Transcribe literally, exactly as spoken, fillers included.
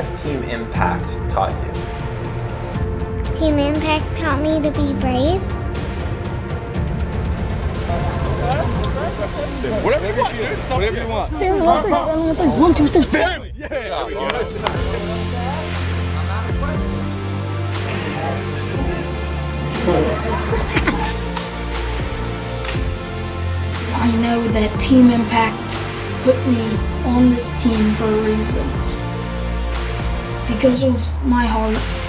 has Team Impact taught you? Team Impact taught me to be brave. Whatever you want, dude. Whatever you want. Family, one, three. Family, one, three. One, two, three. Family. Yeah, there we go. I know that Team Impact put me on this team for a reason. Because of my heart.